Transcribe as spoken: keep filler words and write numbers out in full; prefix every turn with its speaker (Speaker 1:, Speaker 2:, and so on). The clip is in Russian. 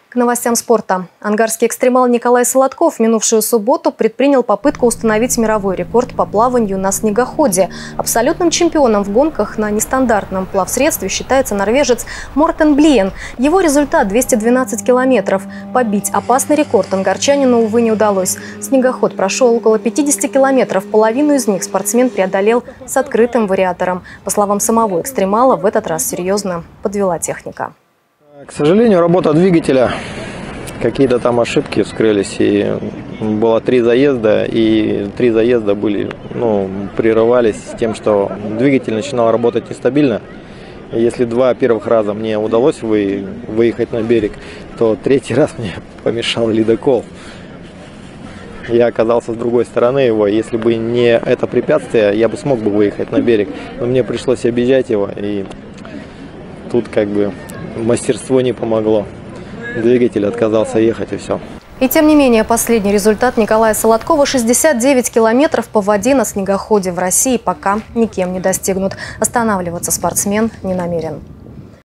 Speaker 1: К новостям спорта. Ангарский экстремал Николай Солодков в минувшую субботу предпринял попытку установить мировой рекорд по плаванию на снегоходе. Абсолютным чемпионом в гонках на нестандартном плавсредстве считается норвежец Мортен Блиен. Его результат – двести двенадцать километров. Побить опасный рекорд ангарчанину, увы, не удалось. Снегоход прошел около пятидесяти километров. Половину из них спортсмен преодолел с открытым вариатором. По словам самого экстремала, в этот раз серьезно подвела техника.
Speaker 2: К сожалению, работа двигателя, какие-то там ошибки вскрылись, и было три заезда, и три заезда были, ну, прерывались с тем, что двигатель начинал работать нестабильно. И если два первых раза мне удалось вы, выехать на берег, то третий раз мне помешал ледокол. Я оказался с другой стороны его, если бы не это препятствие, я бы смог бы выехать на берег, но мне пришлось объезжать его, и тут как бы мастерство не помогло. Двигатель отказался ехать, и все.
Speaker 1: И тем не менее, последний результат Николая Солодкова – шестьдесят девять километров по воде на снегоходе в России – пока никем не достигнут. Останавливаться спортсмен не намерен.